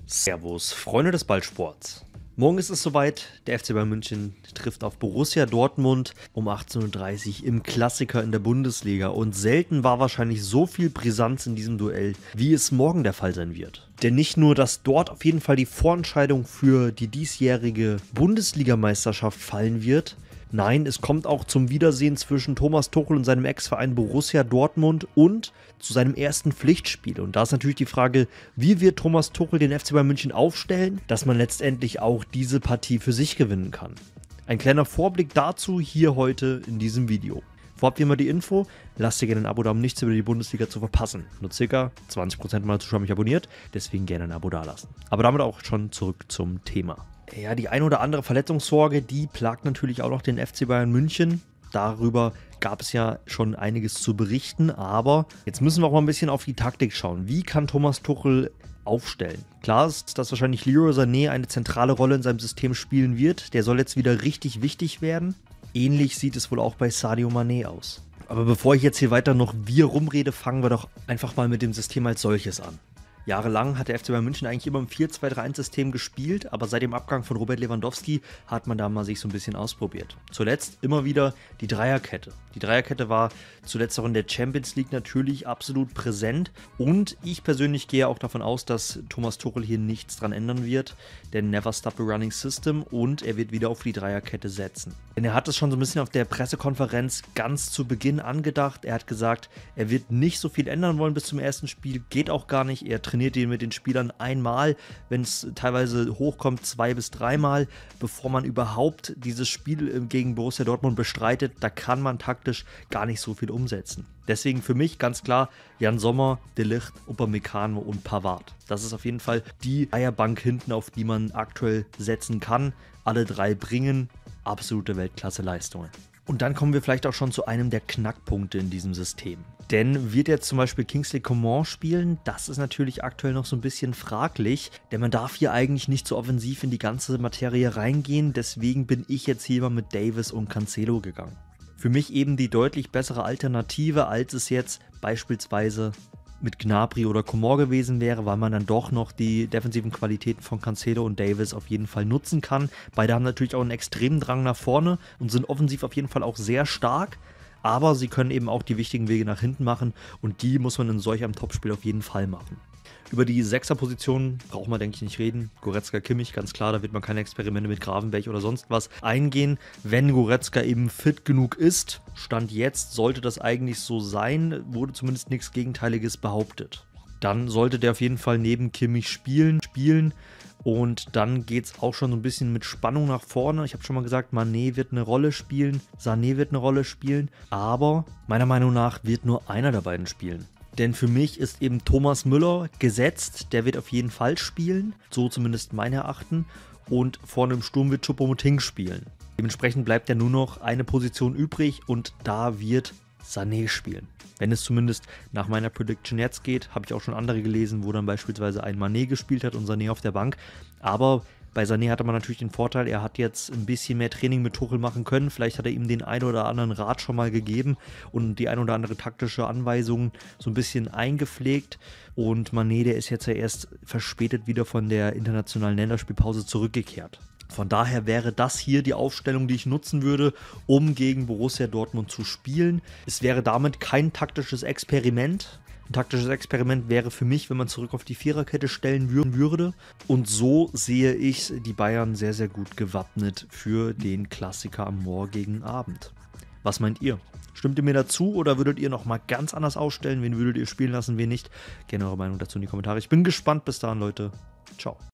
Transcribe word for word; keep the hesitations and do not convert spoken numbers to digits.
Servus, Freunde des Ballsports. Morgen ist es soweit, der F C Bayern München trifft auf Borussia Dortmund um achtzehn Uhr dreißig im Klassiker in der Bundesliga und selten war wahrscheinlich so viel Brisanz in diesem Duell, wie es morgen der Fall sein wird. Denn nicht nur, dass dort auf jeden Fall die Vorentscheidung für die diesjährige Bundesligameisterschaft fallen wird, nein, es kommt auch zum Wiedersehen zwischen Thomas Tuchel und seinem Ex-Verein Borussia Dortmund und zu seinem ersten Pflichtspiel. Und da ist natürlich die Frage, wie wird Thomas Tuchel den F C Bayern München aufstellen, dass man letztendlich auch diese Partie für sich gewinnen kann. Ein kleiner Vorblick dazu hier heute in diesem Video. Vorab wie immer die Info, lasst dir gerne ein Abo da, um nichts über die Bundesliga zu verpassen. Nur ca. zwanzig Prozent meiner Zuschauer haben mich abonniert, deswegen gerne ein Abo dalassen. Aber damit auch schon zurück zum Thema. Ja, die ein oder andere Verletzungssorge, die plagt natürlich auch noch den F C Bayern München. Darüber gab es ja schon einiges zu berichten, aber jetzt müssen wir auch mal ein bisschen auf die Taktik schauen. Wie kann Thomas Tuchel aufstellen? Klar ist, dass wahrscheinlich Leroy Sané eine zentrale Rolle in seinem System spielen wird. Der soll jetzt wieder richtig wichtig werden. Ähnlich sieht es wohl auch bei Sadio Mané aus. Aber bevor ich jetzt hier weiter noch wir rumrede, fangen wir doch einfach mal mit dem System als solches an. Jahrelang hat der F C Bayern München eigentlich immer im vier zwei drei eins System gespielt, aber seit dem Abgang von Robert Lewandowski hat man da mal sich so ein bisschen ausprobiert. Zuletzt immer wieder die Dreierkette. Die Dreierkette war zuletzt auch in der Champions League natürlich absolut präsent und ich persönlich gehe auch davon aus, dass Thomas Tuchel hier nichts dran ändern wird, denn never stop the running system und er wird wieder auf die Dreierkette setzen. Denn er hat es schon so ein bisschen auf der Pressekonferenz ganz zu Beginn angedacht. Er hat gesagt, er wird nicht so viel ändern wollen bis zum ersten Spiel, geht auch gar nicht. Er trainiert ihn mit den Spielern einmal, wenn es teilweise hochkommt, zwei bis dreimal, bevor man überhaupt dieses Spiel gegen Borussia Dortmund bestreitet. Da kann man taktisch gar nicht so viel umsetzen. Deswegen für mich ganz klar Jan Sommer, De Ligt, Upamecano und Pavard. Das ist auf jeden Fall die Eierbank hinten, auf die man aktuell setzen kann. Alle drei bringen absolute Weltklasse-Leistungen. Und dann kommen wir vielleicht auch schon zu einem der Knackpunkte in diesem System. Denn wird jetzt zum Beispiel Kingsley Coman spielen? Das ist natürlich aktuell noch so ein bisschen fraglich, denn man darf hier eigentlich nicht so offensiv in die ganze Materie reingehen. Deswegen bin ich jetzt hier mal mit Davies und Cancelo gegangen. Für mich eben die deutlich bessere Alternative, als es jetzt beispielsweise mit Gnabry oder Coman gewesen wäre, weil man dann doch noch die defensiven Qualitäten von Cancelo und Davies auf jeden Fall nutzen kann. Beide haben natürlich auch einen extremen Drang nach vorne und sind offensiv auf jeden Fall auch sehr stark, aber sie können eben auch die wichtigen Wege nach hinten machen und die muss man in solch einem Topspiel auf jeden Fall machen. Über die Sechserposition braucht man, denke ich, nicht reden. Goretzka, Kimmich, ganz klar, da wird man keine Experimente mit Gravenberch oder sonst was eingehen. Wenn Goretzka eben fit genug ist, Stand jetzt sollte das eigentlich so sein, wurde zumindest nichts Gegenteiliges behauptet. Dann sollte der auf jeden Fall neben Kimmich spielen, spielen und dann geht es auch schon so ein bisschen mit Spannung nach vorne. Ich habe schon mal gesagt, Mané wird eine Rolle spielen, Sané wird eine Rolle spielen, aber meiner Meinung nach wird nur einer der beiden spielen. Denn für mich ist eben Thomas Müller gesetzt, der wird auf jeden Fall spielen, so zumindest mein Erachten. Und vorne im Sturm wird Choupo-Moting spielen. Dementsprechend bleibt ja nur noch eine Position übrig und da wird Sané spielen. Wenn es zumindest nach meiner Prediction jetzt geht, habe ich auch schon andere gelesen, wo dann beispielsweise ein Mané gespielt hat und Sané auf der Bank. Aber bei Sané hatte man natürlich den Vorteil, er hat jetzt ein bisschen mehr Training mit Tuchel machen können. Vielleicht hat er ihm den einen oder anderen Rat schon mal gegeben und die ein oder andere taktische Anweisung so ein bisschen eingepflegt. Und Mané, der ist jetzt ja erst verspätet wieder von der internationalen Länderspielpause zurückgekehrt. Von daher wäre das hier die Aufstellung, die ich nutzen würde, um gegen Borussia Dortmund zu spielen. Es wäre damit kein taktisches Experiment. Ein taktisches Experiment wäre für mich, wenn man zurück auf die Viererkette stellen würde. Und so sehe ich die Bayern sehr, sehr gut gewappnet für den Klassiker am morgigen Abend. Was meint ihr? Stimmt ihr mir dazu oder würdet ihr nochmal ganz anders ausstellen? Wen würdet ihr spielen lassen, wen nicht? Gerne eure Meinung dazu in die Kommentare. Ich bin gespannt. Bis dahin, Leute. Ciao.